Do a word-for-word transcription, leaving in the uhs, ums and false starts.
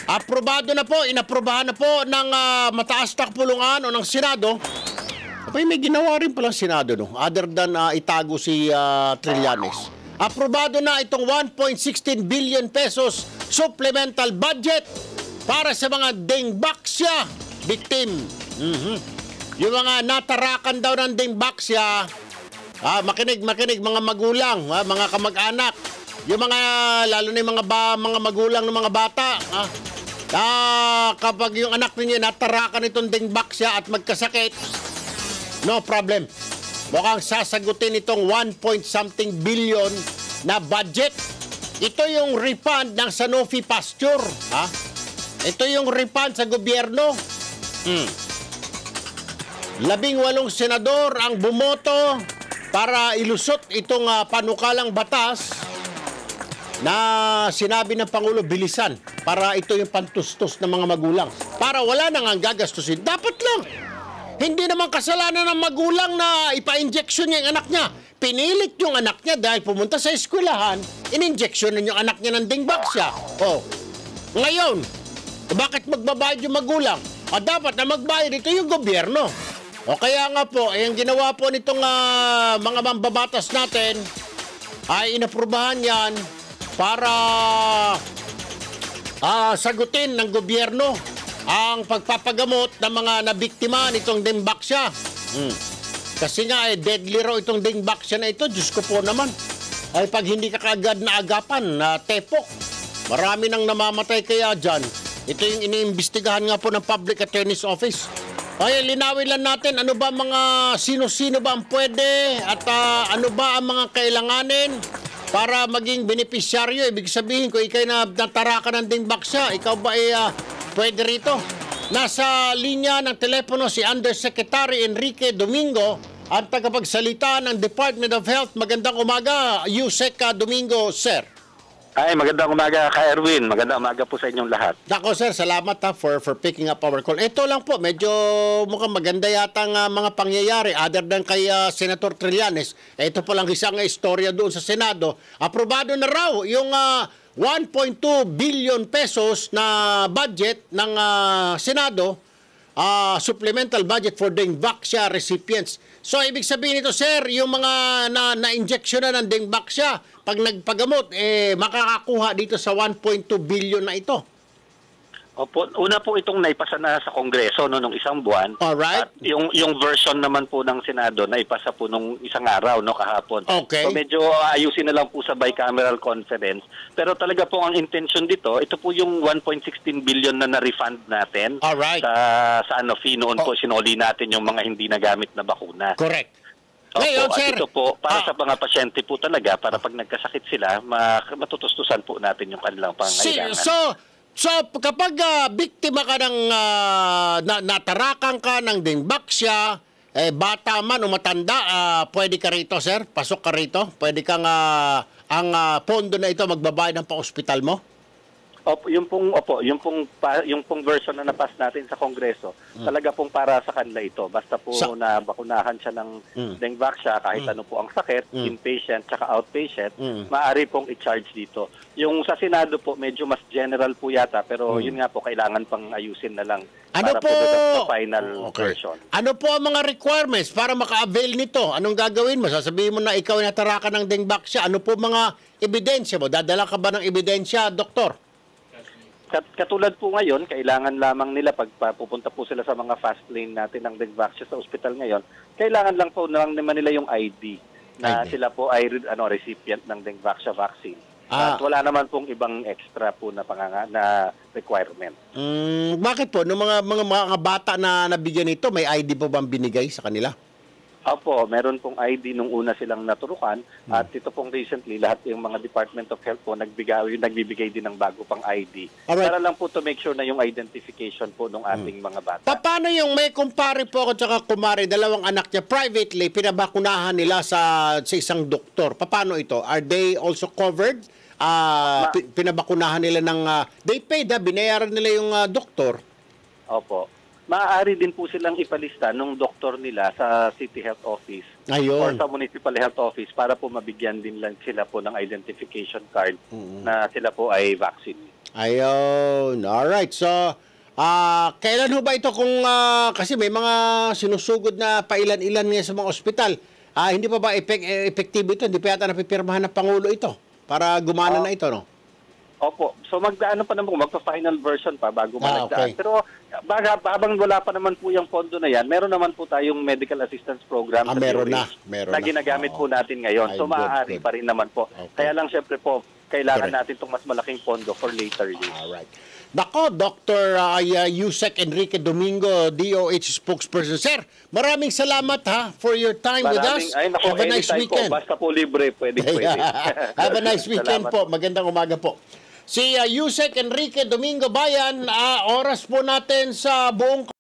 Aprobado na po, inaprobahan na po ng uh, mataas na kapulungan o ng Senado. Abay, may ginawa rin palang Senado, no? Other than uh, itago si uh, Trillanes. Aprobado na itong one point one six billion pesos supplemental budget para sa mga Dengbaksya victim. Mm-hmm. Yung mga natarakan daw ng Dengbaksya, ah, makinig, makinig, mga magulang, ah, mga kamag-anak, yung mga, lalo na yung mga, ba, mga magulang ng mga bata, ah, ah, kapag yung anak ninyo natarakan itong Dengbaksya at magkasakit, no problem. Mukhang sasagutin itong one point something billion na budget. Ito yung refund ng Sanofi Pasteur. Ha? Ito yung refund sa gobyerno. Hmm. Labing walong senador ang bumoto para ilusot itong uh, panukalang batas na sinabi ng Pangulo bilisan para ito yung pantustos ng mga magulang. Para wala nang ang gagastusin. Dapat lang. Hindi naman kasalanan ng magulang na ipa-injection niya yung anak niya. Pinilit yung anak niya dahil pumunta sa eskwelahan, in-injectionan yung anak niya ng Dengbaksya. Oh, ngayon, bakit magbabayad yung magulang? O dapat na magbayad ito yung gobyerno. O kaya nga po, eh, ang ginawa po nitong uh, mga mambabatas natin ay inaprubahan yan para uh, sagutin ng gobyerno ang pagpapagamot ng mga nabiktima nitong Dengbaksya. Hmm. Kasi nga, eh, deadly raw itong Dengbaksya na ito. Diyos ko po naman. Ay pag hindi ka kaagad na agapan, na tepok, marami nang namamatay kaya dyan. Ito yung iniimbestigahan nga po ng Public Attorney's Office. Ay, linawin lang natin, ano ba mga sino-sino ba ang pwede at uh, ano ba ang mga kailanganin para maging benepisyaryo. Ibig sabihin, kung ikay na natarakan ng Dengbaksya, ikaw ba ay uh, pwede rito? Nasa linya ng telepono si Undersecretary Enrique Domingo, ang tagapagsalita ng Department of Health. Magandang umaga, Yusek Domingo, sir. Ay, magandang umaga ka, Erwin. Magandang umaga po sa inyong lahat. Dako, sir, salamat ha, for, for picking up our call. Ito lang po, medyo mukhang maganda yata ng mga pangyayari other than kay uh, Senator Trillanes. Ito po lang isang istorya doon sa Senado. Aprobado na raw yung uh, one point two billion pesos na budget ng uh, Senado, uh, supplemental budget for Dengbaksya recipients. So, ibig sabihin nito, sir, yung mga na-injection na, na ng Dengbaksya, pag nagpagamot, eh, makakakuha dito sa one point two billion na ito. Opo, una po itong naipasa na sa Kongreso no, nung isang buwan. Alright. At yung, yung version naman po ng Senado, naipasa po nung isang araw, no, kahapon. Okay. So medyo ayusin na lang po sa bicameral conference. Pero talaga po ang intention dito, ito po yung one point one six billion na na-refund natin. Alright. Sa, sa Anofi. Noon oh. po sinoli natin yung mga hindi nagamit na bakuna. Correct. Opo, Ngayon, at sir, ito po, para ah, sa mga pasyente po talaga, para pag nagkasakit sila, matutustusan po natin yung kanilang pangangailangan. Si, so, so, kapag uh, biktima ka ng, uh, na, natarakan ka ng Dengbaksya, eh, bata man o matanda, uh, pwede ka rito, sir? Pasok ka rito? Pwede kang, uh, ang uh, pondo na ito magbabayad ng pa-hospital mo? Opo, yung pong opo, yung pong pa, yung pong version na napas natin sa Kongreso, hmm. talaga pong para sa kanila ito. Basta po sa na bakunahan siya ng hmm. Dengbaksya kahit hmm. ano po ang sakit, hmm. inpatient tsaka outpatient, hmm. maaari pong i-charge dito. Yung sa Senado po medyo mas general po yata, pero hmm. yun nga po kailangan pang ayusin na lang ano para po sa final okay. version. Ano po ang mga requirements para maka-avail nito? Anong gagawin mo? Sasabihin mo na ikaw ay natarakan ng Dengbaksya. Ano po mga ebidensya mo? Dadala ka ba ng ebidensya, doktor? Katulad po ngayon, kailangan lamang nila pag pupunta po sila sa mga fast lane natin ng Dengbaksya sa ospital ngayon, kailangan lang po lang naman nila yung I D na I D. Sila po ay ano, recipient ng Dengbaksya vaccine. Ah. At wala naman pong ibang extra po na panganga, na requirement. Mm, bakit po? Nung mga, mga, mga bata na nabigyan nito, may I D po bang binigay sa kanila? Opo, meron pong I D nung una silang naturukan hmm. at ito pong recently lahat yung mga Department of Health po nagbigay, nagbibigay din ng bago pang I D. Alright. Para lang po to make sure na yung identification po ng ating hmm. mga bata. Pa paano yung may kumpare po ako tsaka kumare, dalawang anak niya, privately, pinabakunahan nila sa, sa isang doktor. Paano ito? Are they also covered? Uh, pinabakunahan nila ng, uh, they paid, ha? Binayaran nila yung uh, doktor. Opo. Maaari din po silang ipalista nung doktor nila sa City Health Office. Ayun. Or sa Municipal Health Office para po mabigyan din lang sila po ng identification card mm-hmm. na sila po ay vaccine. Ayun. Alright. So, ah kailan ho ba ito kung, ah, kasi may mga sinusugod na pailan-ilan nga sa mga ospital. Ah, hindi pa ba epek eh, epektibo ito? Hindi pa yata napipirmahan ng Pangulo ito para gumana Ah. na ito, no? Opo. So magdaano pa naman, magpa-final version pa bago Ah, malagdaan. okay. Pero baga, habang wala pa naman po yung pondo na yan, meron naman po tayong medical assistance program Ah, sa meron D O H na, meron na na. ginagamit Oo. po natin ngayon. Ay, So good, maaari good. pa rin naman po. Okay. Kaya lang syempre po, kailangan Correct. natin itong mas malaking pondo for later use. Alright. Nako, Doctor uh, Yusek Enrique Domingo, D O H spokesperson. Sir, maraming salamat ha for your time with us. Maraming, ay nako, Have a nice anytime weekend. po, basta po libre, pwede, pwede. Have a nice weekend Salamat. po. Magandang umaga po. Si uh, Yusek Enrique Domingo Bayan, uh, oras po natin sa buong